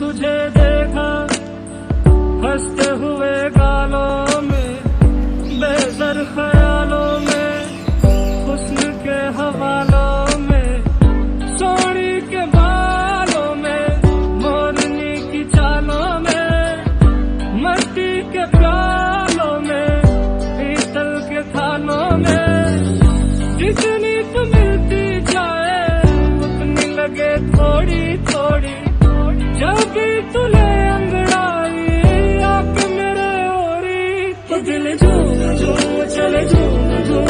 तुझे देखा हंसते हुए गालों में, बेसर ख्यालों में, हुस्न के हवालों में, सोनी के बालों में, मोरनी की चालों में, मट्टी के प्यालों में, पीतल के थानों में। जितनी तू मिलती जाए उतनी लगे थोड़ी थोड़ी, जब भी तुले अंगड़ाई आके मेरे ओरी, तो दिल झूम झूम चले झूम झूम